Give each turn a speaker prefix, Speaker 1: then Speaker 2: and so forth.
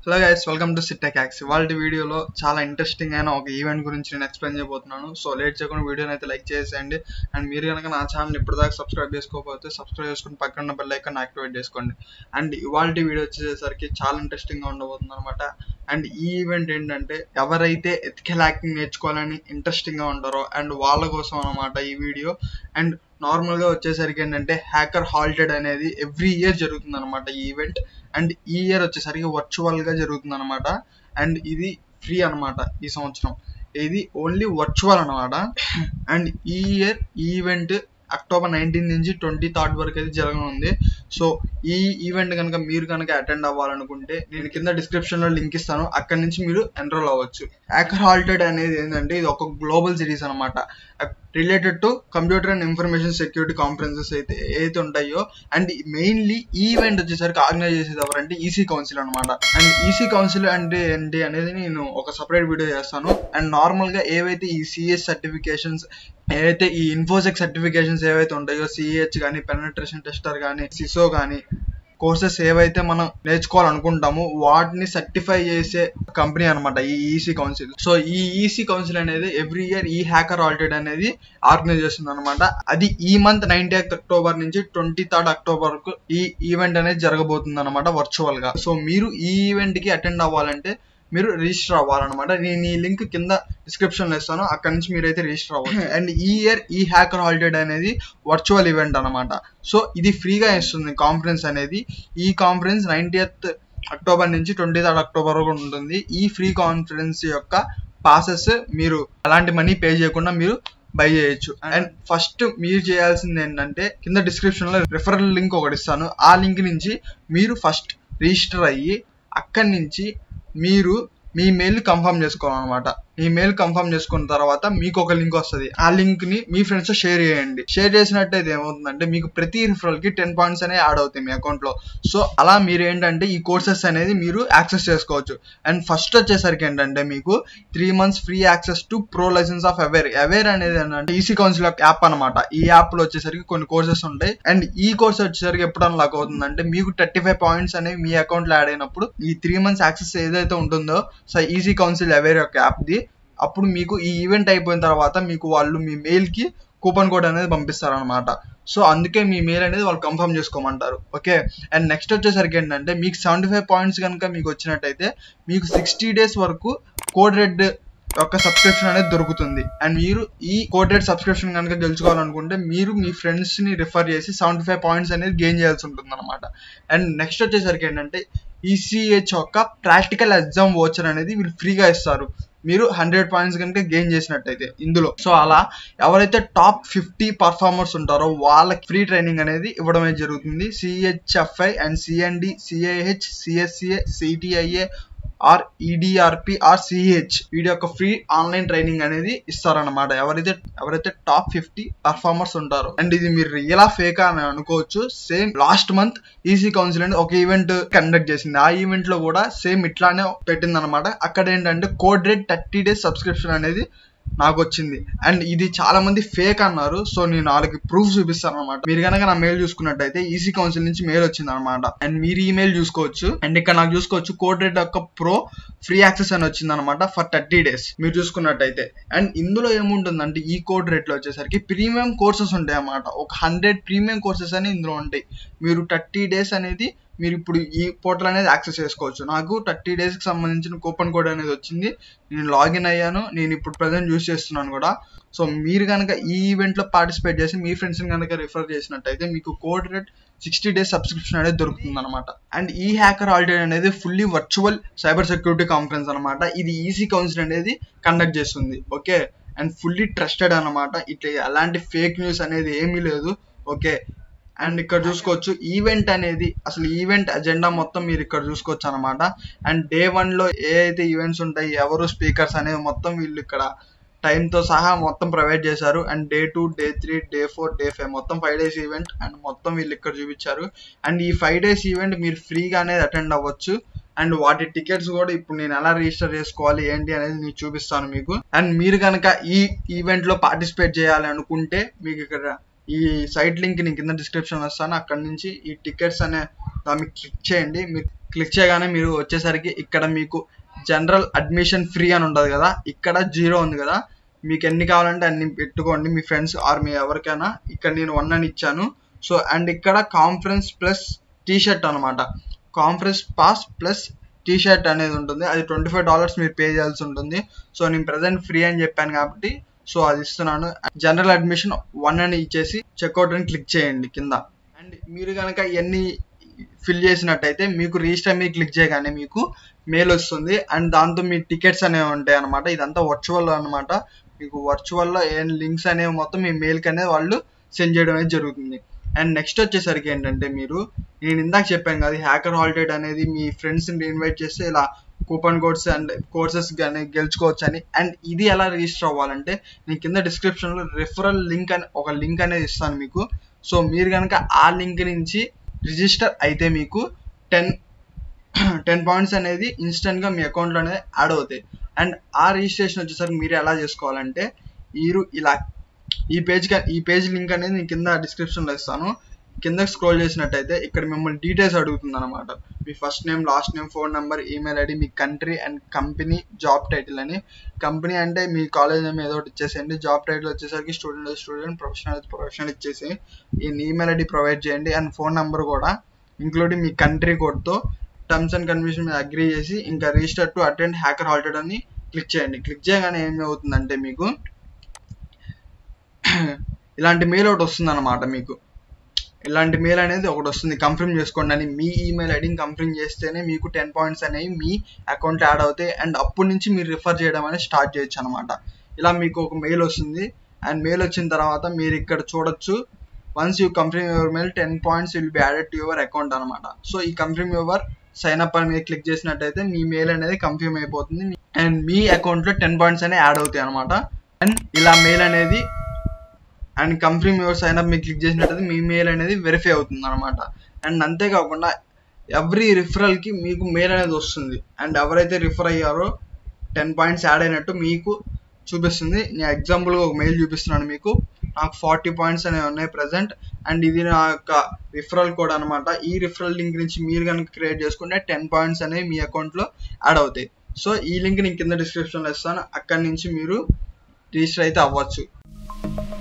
Speaker 1: Hello guys, welcome to సిట్టెక్ యాక్స్. ఇవాళ వీడియోలో చాలా ఇంట్రెస్టింగ్ అయిన ఒక ఈవెంట్ గురించి నేను ఎక్స్ప్లెయిన్ చేయబోతున్నాను. సో లేట్ చేయకుండా వీడియోని అయితే లైక్ చేసేయండి. అండ్ మీరు కనుక నా ఛానల్ ఇప్పటిదాకా సబ్స్క్రైబ్ చేసుకోకపోతే సబ్స్క్రైబ్ చేసుకుని పక్కన బెల్ ఐకాన్ యాక్టివేట్ చేసుకోండి. అండ్ ఇవాళ వీడియో వచ్చేసరికి చాలా ఇంట్రెస్టింగ్గా ఉండబోతుంది అనమాట. అండ్ ఈ ఈవెంట్ ఏంటంటే, ఎవరైతే ఎథికల్ హ్యాకింగ్ నేర్చుకోవాలని ఇంట్రెస్టింగ్గా ఉంటారో అండ్ వాళ్ళ కోసం అనమాట ఈ వీడియో. అండ్ నార్మల్గా వచ్చేసరికి ఏంటంటే, హ్యాకర్ హాల్టెడ్ అనేది ఎవ్రీ ఇయర్ జరుగుతుంది అనమాట ఈ ఈవెంట్. అండ్ ఈ ఇయర్ వచ్చేసరికి వర్చువల్గా జరుగుతుంది అనమాట. అండ్ ఇది ఫ్రీ అనమాట ఈ సంవత్సరం. ఇది ఓన్లీ వర్చువల్ అనమాట. అండ్ ఈ ఇయర్ ఈ ఈవెంట్ అక్టోబర్ 19 నుంచి 23 వరకు అయితే జరగనుంది. సో ఈ ఈవెంట్ కనుక మీరు కనుక అటెండ్ అవ్వాలనుకుంటే నేను కింద డిస్క్రిప్షన్లో లింక్ ఇస్తాను, అక్కడి నుంచి మీరు ఎన్రోల్ అవ్వచ్చు. హ్యాకర్ హాల్టెడ్ అనేది ఏంటంటే, ఇది ఒక గ్లోబల్ సిరీస్ అనమాట, related to computer and information security conferences ఏదైతే ఉంటాయో. అండ్ మెయిన్లీ ఈ ఈవెంట్ వచ్చేసరికి ఆర్గనైజ్ చేసేది ఎవరంటే ఈసీ కౌన్సిల్ అనమాట. అండ్ ఈసీ కౌన్సిల్ అంటే ఏంటి అనేది నేను ఒక సపరేట్ వీడియో చేస్తాను. అండ్ నార్మల్గా ఏవైతే ఈ సిఎస్ సర్టిఫికేషన్స్, ఏవైతే ఈ ఇన్ఫోసెక్ సర్టిఫికేషన్స్ ఏవైతే ఉంటాయో, సిహెచ్ కానీ, పెనట్రేషన్ టెస్టర్ కానీ, సిసో కానీ, కోర్సెస్ ఏవైతే మనం నేర్చుకోవాలనుకుంటామో వాటిని సర్టిఫై చేసే కంపెనీ అనమాట ఈ ఈసీ కౌన్సిల్. సో ఈ ఈసీ కౌన్సిల్ అనేది ఎవ్రీ ఇయర్ ఈ హ్యాకర్ హాల్టెడ్ అనేది ఆర్గనైజ్ చేస్తుంది అనమాట. అది ఈ మంత్ 19th అక్టోబర్ నుంచి 23rd అక్టోబర్ వరకు ఈ ఈవెంట్ అనేది జరగబోతుంది అనమాట వర్చువల్ గా. సో మీరు ఈ ఈవెంట్ కి అటెండ్ అవ్వాలంటే మీరు రిజిస్టర్ అవ్వాలన్నమాట. నేను ఈ లింక్ కింద డిస్క్రిప్షన్ లో ఇస్తాను, అక్కడ నుంచి మీరైతే రిజిస్టర్ అవ్వాలి. అండ్ ఈ ఇయర్ ఈ హ్యాకర్ హాలిడే అనేది వర్చువల్ ఈవెంట్ అనమాట. సో ఇది ఫ్రీగా ఇస్తుంది కాన్ఫరెన్స్ అనేది. ఈ కాన్ఫరెన్స్ 19th అక్టోబర్ నుంచి 23rd అక్టోబర్ వరకు ఉంటుంది. ఈ ఫ్రీ కాన్ఫరెన్స్ యొక్క పాసెస్ మీరు అలాంటి మనీ పే చేయకుండా మీరు బై చేయొచ్చు. అండ్ ఫస్ట్ మీరు చేయాల్సింది ఏంటంటే, కింద డిస్క్రిప్షన్ లో రిఫరల్ లింక్ ఒకటి ఇస్తాను, ఆ లింక్ నుంచి మీరు ఫస్ట్ రిజిస్టర్ అయ్యి అక్కడి నుంచి మీరు మీ మెయిల్ కన్ఫర్మ్ చేసుకోవాలన్నమాట. మీ మెయిల్ కన్ఫర్మ్ చేసుకున్న తర్వాత మీకు ఒక లింక్ వస్తుంది. ఆ లింక్ ని మీ ఫ్రెండ్స్ తో షేర్ చేయండి. షేర్ చేసినట్టయితే ఏమవుతుందంటే, మీకు ప్రతి రిఫరల్ కి 10 పాయింట్స్ అనేవి యాడ్ అవుతాయి మీ అకౌంట్ లో. సో అలా మీరు ఏంటంటే ఈ కోర్సెస్ అనేది మీరు యాక్సెస్ చేసుకోవచ్చు. అండ్ ఫస్ట్ వచ్చేసరికి ఏంటంటే, మీకు 3 months free access to pro licence of Aware. Aware అనేది ఏంటంటే ఈసీ కౌన్సిల్ యాప్ అనమాట. ఈ యాప్ లో వచ్చేసరికి కొన్ని కోర్సెస్ ఉంటాయి. అండ్ ఈ కోర్స్ వచ్చేసరికి ఎప్పుడు అన్లాక్ అవుతుందంటే, మీకు 35 పాయింట్స్ అనేవి మీ అకౌంట్ లో యాడ్ అయినప్పుడు ఈ 3 months యాక్సెస్ ఏదైతే ఉంటుందో సో ఈసీ కౌన్సిల్ అవేర్ యొక్క యాప్ ది, అప్పుడు మీకు ఈ ఈవెంట్ అయిపోయిన తర్వాత మీకు వాళ్ళు మీ మెయిల్ కి కూపన్ కోడ్ అనేది పంపిస్తారు అనమాట. సో అందుకే మీ మెయిల్ అనేది వాళ్ళు కన్ఫర్మ్ చేసుకోమంటారు. ఓకే. అండ్ నెక్స్ట్ వచ్చేసరికి ఏంటంటే, మీకు 75 పాయింట్స్ కనుక మీకు వచ్చినట్టయితే మీకు 60 days వరకు కోడ్ రెడ్ యొక్క సబ్స్క్రిప్షన్ అనేది దొరుకుతుంది. అండ్ మీరు ఈ కోడ్ రెడ్ సబ్స్క్రిప్షన్ కనుక గెలుచుకోవాలనుకుంటే మీరు మీ ఫ్రెండ్స్ ని రిఫర్ చేసి 75 పాయింట్స్ అనేది గెయిన్ చేయాల్సి ఉంటుంది అనమాట. అండ్ నెక్స్ట్ వచ్చేసరికి ఏంటంటే, ఈసీహెచ్ యొక్క ప్రాక్టికల్ ఎగ్జామ్ వోచర్ అనేది వీళ్ళు ఫ్రీగా ఇస్తారు మీరు 100 పాయింట్స్ కనుక గెయిన్ చేసినట్టయితే ఇందులో. సో అలా ఎవరైతే టాప్ 50 పర్ఫార్మర్స్ ఉంటారో వాళ్ళకి ఫ్రీ ట్రైనింగ్ అనేది ఇవ్వడమే జరుగుతుంది. CHFI and CND, CIH, CSCA, CTIA or EDRP or CH VD యొక్క ఫ్రీ ఆన్లైన్ ట్రైనింగ్ అనేది ఇస్తారనమాట ఎవరైతే టాప్ 50 పర్ఫార్మర్స్ ఉంటారో. అండ్ ఇది మీరు రియలా ఫేకా అని అనుకోవచ్చు. Same last month EC council అనేది ఒక ఈవెంట్ కండక్ట్ చేసింది. ఆ ఈవెంట్ లో కూడా సేమ్ ఇట్లానే పెట్టింది అనమాట. అక్కడ ఏంటంటే కోడ్ రెడ్ 30 days సబ్స్క్రిప్షన్ అనేది నాకు వచ్చింది. అండ్ ఇది చాలా మంది ఫేక్ అన్నారు. సో నేను వాళ్ళకి ప్రూఫ్ చూపిస్తాను అనమాట. మీరు కనుక నా మెయిల్ చూసుకున్నట్టయితే ఈసీ కౌన్సిల్ నుంచి మెయిల్ వచ్చింది అనమాట. అండ్ మీరు ఈమెయిల్ చూసుకోవచ్చు. అండ్ ఇక్కడ నాకు చూసుకోవచ్చు కోడ్ రెడ్ యొక్క ప్రో ఫ్రీ యాక్సెస్ అని వచ్చింది అనమాట ఫర్ 30 days మీరు చూసుకున్నట్టయితే. అండ్ ఇందులో ఏముంటుందంటే, ఈ కోడ్ రేట్ లో వచ్చేసరికి ప్రీమియం కోర్సెస్ ఉంటాయి అన్నమాట. ఒక 100 ప్రీమియం కోర్సెస్ అని ఇందులో ఉంటాయి. మీరు 30 days అనేది మీరు ఇప్పుడు ఈ పోర్టల్ అనేది యాక్సెస్ చేసుకోవచ్చు. నాకు 30 days కి సంబంధించిన కూపన్ కోడ్ అనేది వచ్చింది. నేను లాగిన్ అయ్యాను. నేను ఇప్పుడు ప్రజెంట్ యూజ్ చేస్తున్నాను కూడా. సో మీరు కనుక ఈ ఈవెంట్ లో పార్టిసిపేట్ చేసి మీ ఫ్రెండ్స్ కనుక రిఫర్ చేసినట్టయితే మీకు కోడ్ రేట్ 60 days సబ్స్క్రిప్షన్ అనేది దొరుకుతుంది అనమాట. అండ్ ఈ హ్యాకర్ హాలిడే అనేది fully virtual cyber security conference అనమాట. ఇది ఈసీ కౌన్సిల్ అనేది కండక్ట్ చేస్తుంది. ఓకే. అండ్ ఫుల్లీ ట్రస్టెడ్ అనమాట. ఇట్లా ఎలాంటి ఫేక్ న్యూస్ అనేది ఏమీ లేదు. ఓకే. అండ్ ఇక్కడ చూసుకోవచ్చు ఈవెంట్ అనేది, అసలు ఈవెంట్ అజెండా మొత్తం మీరు ఇక్కడ చూసుకోవచ్చు అనమాట. అండ్ డే 1 లో ఏ అయితే ఈవెంట్స్ ఉంటాయి, ఎవరు స్పీకర్స్ అనేవి మొత్తం వీళ్ళు ఇక్కడ టైంతో సహా మొత్తం ప్రొవైడ్ చేశారు. And day 2, day 3, day 4, day 5 మొత్తం 5 days ఈవెంట్ అండ్ మొత్తం వీళ్ళు ఇక్కడ చూపించారు. అండ్ ఈ 5 days ఈవెంట్ మీరు ఫ్రీగా అనేది అటెండ్ అవ్వచ్చు. అండ్ వాటి టికెట్స్ కూడా ఇప్పుడు నేను ఎలా రిజిస్టర్ చేసుకోవాలి ఏంటి అనేది నేను చూపిస్తాను మీకు. అండ్ మీరు కనుక ఈ ఈవెంట్ లో పార్టిసిపేట్ చేయాలి అనుకుంటే మీకు ఇక్కడ ఈ సైట్ లింక్ నేను కింద డిస్క్రిప్షన్ వస్తాను, అక్కడ నుంచి ఈ టికెట్స్ అనే దాన్ని క్లిక్ చేయండి. మీరు క్లిక్ చేయగానే మీరు వచ్చేసరికి ఇక్కడ మీకు జనరల్ అడ్మిషన్ ఫ్రీ అని ఉంటుంది కదా, ఇక్కడ 0 ఉంది కదా, మీకు ఎన్ని కావాలంటే అన్ని పెట్టుకోండి మీ ఫ్రెండ్స్ ఆర్ మీ ఎవరికైనా. ఇక్కడ నేను 1 అని ఇచ్చాను. సో అండ్ ఇక్కడ కాన్ఫరెన్స్ ప్లస్ టీ షర్ట్ అనమాట, conference pass plus T shirt అనేది ఉంటుంది. అది $25 మీరు పే చేయాల్సి ఉంటుంది. సో నేను ప్రజెంట్ ఫ్రీ అని చెప్పాను కాబట్టి సో అది ఇస్తున్నాను. జనరల్ అడ్మిషన్ 1 అని ఇచ్చేసి చెక్అవుట్ అని క్లిక్ చేయండి కింద. అండ్ మీరు కనుక ఇవన్నీ ఫిల్ చేసినట్టయితే మీకు రిజిస్టర్ మీద క్లిక్ చేయగానే మీకు మెయిల్ వస్తుంది. అండ్ దాంతో మీ టికెట్స్ అనేవి ఉంటాయి అనమాట. ఇదంతా వర్చువల్ అనమాట. మీకు వర్చువల్లో ఏం లింక్స్ అనేవి మొత్తం మీ మెయిల్కి అనేది వాళ్ళు సెండ్ చేయడం అనేది జరుగుతుంది. అండ్ నెక్స్ట్ వచ్చేసరికి ఏంటంటే నేను ఇందాక చెప్పాను కదా హ్యాకర్ హాలిడే అనేది మీ ఫ్రెండ్స్ని ఇన్వైట్ చేస్తే ఇలా కూపన్ కోడ్స్ అండ్ కోర్సెస్ కానీ గెలుచుకోవచ్చు అని. అండ్ ఇది ఎలా రిజిస్టర్ అవ్వాలంటే నేను కింద డిస్క్రిప్షన్లో రిఫరల్ లింక్ అని ఒక లింక్ అనేది ఇస్తాను మీకు. సో మీరు కనుక ఆ లింక్ నుంచి రిజిస్టర్ అయితే మీకు 10 పాయింట్స్ అనేది ఇన్స్టెంట్గా మీ అకౌంట్లో అనేది యాడ్ అవుతాయి. అండ్ ఆ రిజిస్ట్రేషన్ వచ్చేసరికి మీరు ఎలా చేసుకోవాలంటే మీరు ఇలా ఈ పేజ్ లింక్ అనేది నేను కింద డిస్క్రిప్షన్లో ఇస్తాను. కింద స్క్రోల్ చేసినట్టయితే ఇక్కడ మిమ్మల్ని డీటెయిల్స్ అడుగుతుంది అనమాట. మీ first name, last name, phone number, email ID, మీ country and company, job title అని. కంపెనీ అంటే మీ కాలేజ్ నేమ్ ఏదో ఒకటి ఇచ్చేసేయండి. జాబ్ టైటిల్ వచ్చేసరికి స్టూడెంట్, ప్రొఫెషనల్ ఇచ్చేసి ఈమెయిల్ ఐడి ప్రొవైడ్ చేయండి. అండ్ ఫోన్ నెంబర్ కూడా ఇంక్లూడింగ్ మీ కంట్రీ కోడ్తో టర్మ్స్ అండ్ కండిషన్ మీద అగ్రీ చేసి ఇంకా register to attend hacker holiday అని క్లిక్ చేయండి. క్లిక్ చేయగానే ఏమవుతుందంటే మీకు ఇలాంటి మెయిల్ ఒకటి వస్తుంది అనమాట. మీకు ఇలాంటి మెయిల్ అనేది ఒకటి వస్తుంది, కన్ఫర్మ్ చేసుకోండి అని. మీ ఈమెయిల్ ఐడిని కన్ఫర్మ్ చేస్తేనే మీకు 10 పాయింట్స్ అనేవి మీ అకౌంట్లో యాడ్ అవుతాయి. అండ్ అప్పటి నుంచి మీరు రిఫర్ చేయడం అనేది స్టార్ట్ చేయొచ్చు అనమాట. ఇలా మీకు ఒక మెయిల్ వస్తుంది. అండ్ మెయిల్ వచ్చిన తర్వాత మీరు ఇక్కడ చూడొచ్చు, once you confirm your mail 10 points will be added to your account అనమాట. సో ఈ కన్ఫర్మ్ యువర్ సైన్ అప్ అని మీరు క్లిక్ చేసినట్టయితే మీ మెయిల్ అనేది కన్ఫర్మ్ అయిపోతుంది అండ్ మీ అకౌంట్లో 10 పాయింట్స్ అనేవి యాడ్ అవుతాయి అనమాట. అండ్ ఇలా మెయిల్ అనేది and confirm your sign up మీరు క్లిక్ చేసినట్టయితే మీ మెయిల్ అనేది వెరిఫై అవుతుంది అనమాట. అండ్ అంతేకాకుండా ఎవ్రీ రిఫరల్కి మీకు మెయిల్ అనేది వస్తుంది. అండ్ ఎవరైతే రిఫర్ అయ్యారో 10 పాయింట్స్ యాడ్ అయినట్టు మీకు చూపిస్తుంది. నేను ఎగ్జాంపుల్గా ఒక మెయిల్ చూపిస్తున్నాను మీకు. నాకు 40 పాయింట్స్ అనేవి ఉన్నాయి ప్రజెంట్. అండ్ ఇది నా యొక్క రిఫరల్ కోడ్ అనమాట. ఈ రిఫరల్ లింక్ నుంచి మీరు కనుక క్రియేట్ చేసుకుంటే 10 పాయింట్స్ అనేవి మీ అకౌంట్లో యాడ్ అవుతాయి. సో ఈ లింక్ నేను కింద డిస్క్రిప్షన్లో ఇస్తాను, అక్కడి నుంచి మీరు రిజిస్టర్ అయితే అవ్వచ్చు.